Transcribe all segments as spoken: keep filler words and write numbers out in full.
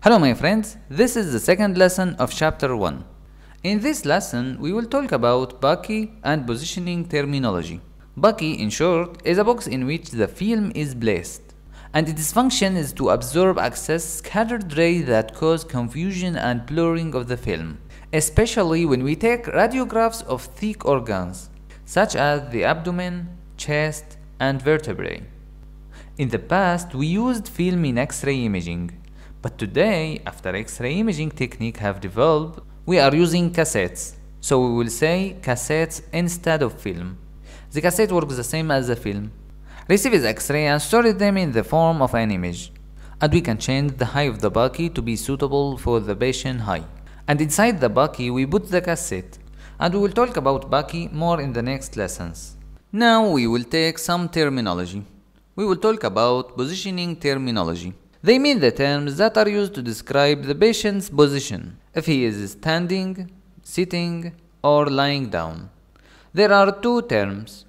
Hello my friends, this is the second lesson of chapter one. In this lesson, we will talk about Bucky and positioning terminology. Bucky, in short, is a box in which the film is placed, and its function is to absorb excess scattered rays that cause confusion and blurring of the film, especially when we take radiographs of thick organs, such as the abdomen, chest, and vertebrae. In the past, we used film in X-ray imaging. But today, after X-ray imaging technique have developed, we are using cassettes. So we will say cassettes instead of film. The cassette works the same as the film. Receives X-ray and stores them in the form of an image. And we can change the height of the Bucky to be suitable for the patient height. And inside the Bucky we put the cassette. And we will talk about Bucky more in the next lessons. Now we will take some terminology. We will talk about positioning terminology. They mean the terms that are used to describe the patient's position, if he is standing, sitting, or lying down. There are two terms,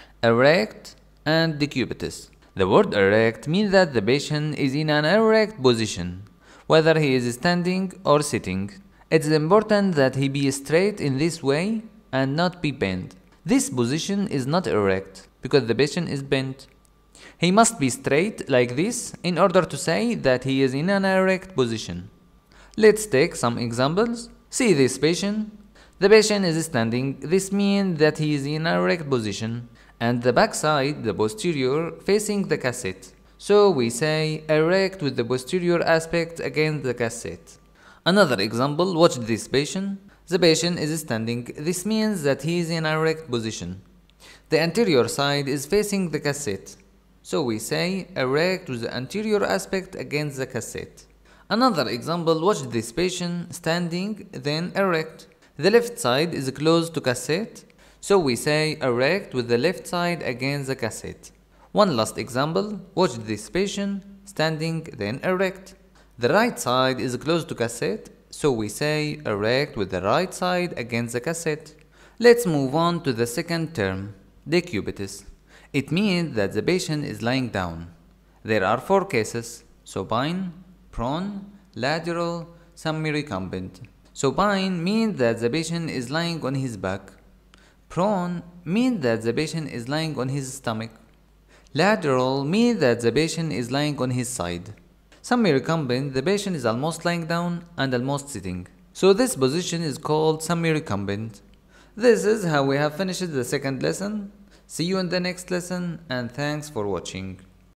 erect and decubitus. The word erect means that the patient is in an erect position, whether he is standing or sitting. It is important that he be straight in this way and not be bent. This position is not erect because the patient is bent. He must be straight like this in order to say that he is in an erect position. Let's take some examples. See this patient. The patient is standing. This means that he is in an erect position, and the back side, the posterior, facing the cassette. So we say erect with the posterior aspect against the cassette. Another example, watch this patient. The patient is standing. This means that he is in an erect position. The anterior side is facing the cassette. So we say erect with the anterior aspect against the cassette. Another example, watch this patient standing, then erect. The left side is close to cassette, so we say erect with the left side against the cassette. One last example, watch this patient standing, then erect. The right side is close to cassette, so we say erect with the right side against the cassette. Let's move on to the second term, decubitus. It means that the patient is lying down. There are four cases: supine, prone, lateral, semi-recumbent. Supine means that the patient is lying on his back. Prone means that the patient is lying on his stomach. Lateral means that the patient is lying on his side. Semi-recumbent, the patient is almost lying down and almost sitting. So this position is called semi-recumbent. This is how we have finished the second lesson. See you in the next lesson, and thanks for watching.